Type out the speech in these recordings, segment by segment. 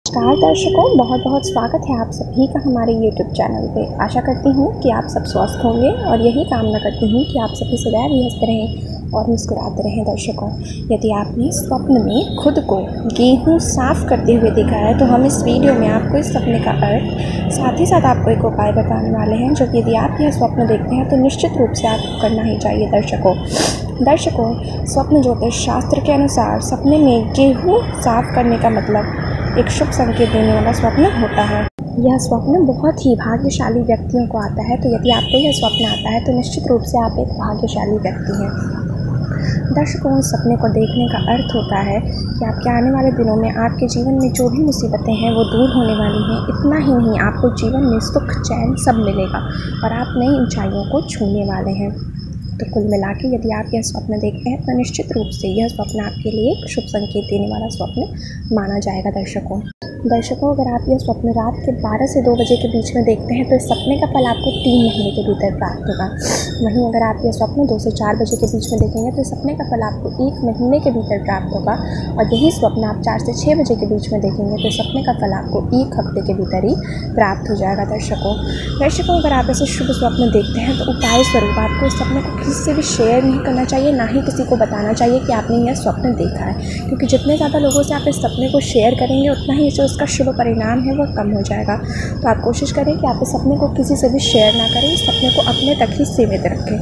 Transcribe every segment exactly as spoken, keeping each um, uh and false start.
नमस्कार दर्शकों, बहुत बहुत स्वागत है आप सभी का हमारे यूट्यूब चैनल पे। आशा करती हूँ कि आप सब स्वस्थ होंगे और यही कामना करती हूँ कि आप सभी सदैव ही हंसते रहें और मुस्कुराते रहें। दर्शकों, यदि आपने स्वप्न में खुद को गेहूँ साफ़ करते हुए देखा है तो हम इस वीडियो में आपको इस सपने का अर्थ साथ ही साथ आपको एक उपाय बताने वाले हैं, जो कि यदि आप यह स्वप्न देखते हैं तो निश्चित रूप से आपको करना ही चाहिए। दर्शकों दर्शकों स्वप्न ज्योतिष शास्त्र के अनुसार सपने में गेहूँ साफ़ करने का मतलब एक शुभ संकेत देने वाला स्वप्न होता है। यह स्वप्न बहुत ही भाग्यशाली व्यक्तियों को आता है, तो यदि आपको यह स्वप्न आता है तो निश्चित रूप से आप एक भाग्यशाली व्यक्ति हैं। दर्शकों, इस सपने को देखने का अर्थ होता है कि आपके आने वाले दिनों में आपके जीवन में जो भी मुसीबतें हैं वो दूर होने वाली हैं। इतना ही नहीं, आपको जीवन में सुख चैन सब मिलेगा और आप नई ऊंचाइयों को छूने वाले हैं। तो कुल मिला के यदि आप यह स्वप्न देखते हैं तो निश्चित रूप से यह स्वप्न आपके लिए एक शुभ संकेत देने वाला स्वप्न माना जाएगा। दर्शकों दर्शकों अगर आप यह स्वप्न रात के बारह से दो बजे के बीच में देखते हैं तो इस सपने का फल आपको तीन महीने के भीतर प्राप्त होगा। वहीं अगर आप यह स्वप्न दो से चार बजे के बीच में देखेंगे तो इस सपने का फल आपको एक महीने के भीतर प्राप्त होगा। और यही स्वप्न आप चार से छः बजे के बीच में देखेंगे तो सपने का फल आपको एक हफ्ते के भीतर ही प्राप्त हो जाएगा। दर्शकों दर्शकों अगर आप ऐसे शुभ स्वप्न देखते हैं तो उपाय स्वरूप आपको इस सपने को किसी से भी शेयर नहीं करना चाहिए, ना ही किसी को बताना चाहिए कि आपने यह स्वप्न देखा है, क्योंकि जितने ज़्यादा लोगों से आप इस सपने को शेयर करेंगे उतना ही जो उसका शुभ परिणाम है वह कम हो जाएगा। तो आप कोशिश करें कि आप इस सपने को किसी से भी शेयर ना करें, इस सपने को अपने तक ही सीमित रखें।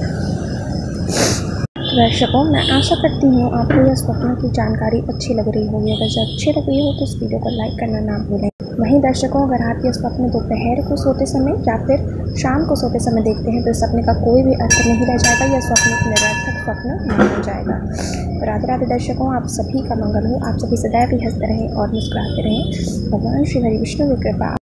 दर्शकों, मैं आशा करती हूँ आपको यह स्वप्न की जानकारी अच्छी लग रही होगी। अगर जब अच्छी लग रही हो तो इस वीडियो को लाइक करना ना भूलें। वहीं दर्शकों, अगर आप यह स्वप्न दोपहर को सोते समय या फिर शाम को सोते समय देखते हैं तो इस सपने का कोई भी अर्थ नहीं रह जाएगा। यह स्वप्न एक निरर्थक स्वप्न नहीं हो जाएगा। राधे राधे दर्शकों, आप सभी का मंगल हो, आप सभी सदैव ही हंसते रहें और मुस्कुराते रहें। भगवान श्री हरि विष्णु की कृपा